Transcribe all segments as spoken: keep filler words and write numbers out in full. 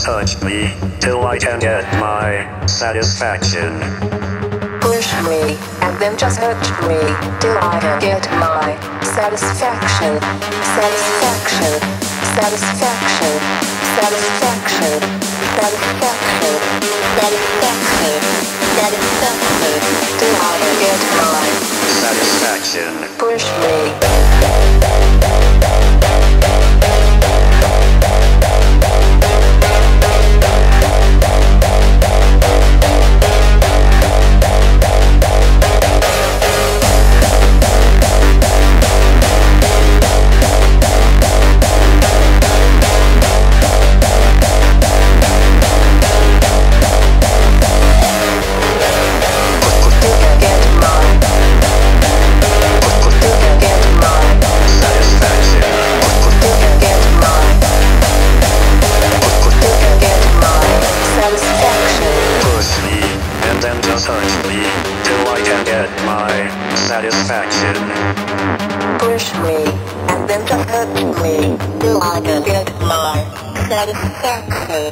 touch me till I can get my satisfaction. Push me and then just touch me till I can get my satisfaction. Satisfaction. Satisfaction. Satisfaction. Satisfaction. Satisfaction. Satisfaction. Till I can get my satisfaction. Push me. Touch me till I can get my satisfaction. Push me and then just touch me till I can get my satisfaction.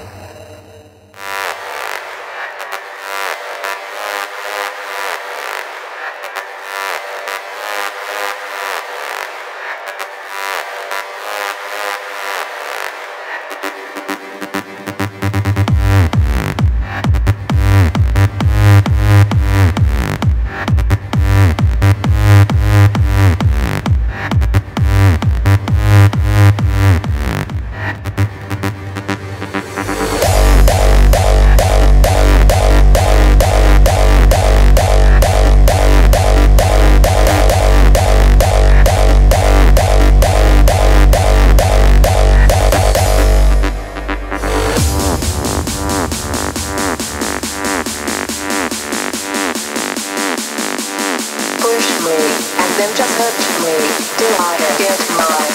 Then just touch me till I can get my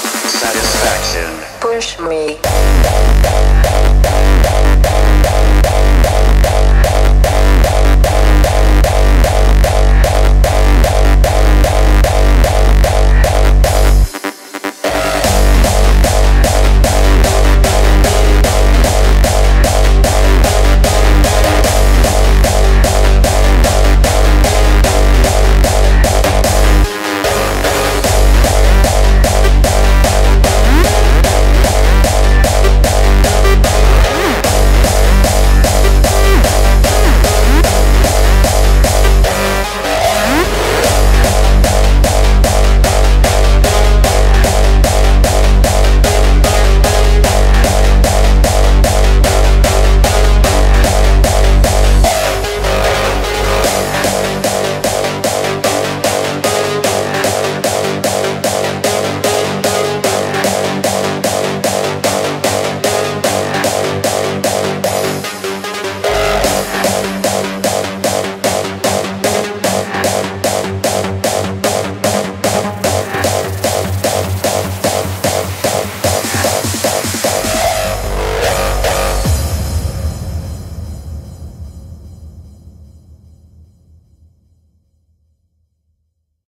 satisfaction. Push me.